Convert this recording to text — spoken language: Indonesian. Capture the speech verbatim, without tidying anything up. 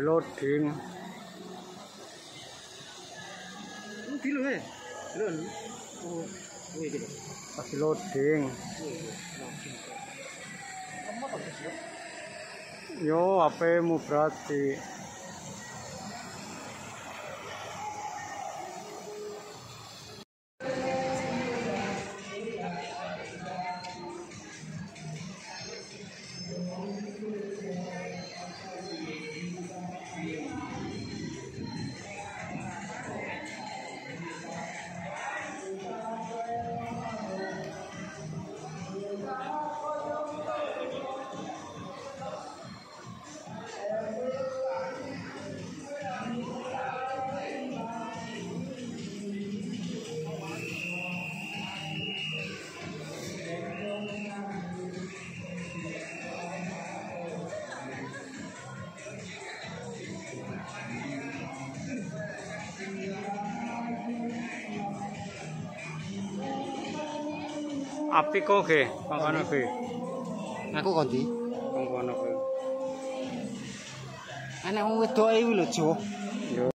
Lagi loading. Ini lho eh. Lho. Oh, ini gitu. Lagi loading. Yo, H P-mu berarti. Api kok ge, pangkono ge. Aku kondi. Pangkono ge. Anak wong wedok iki lho, Jo.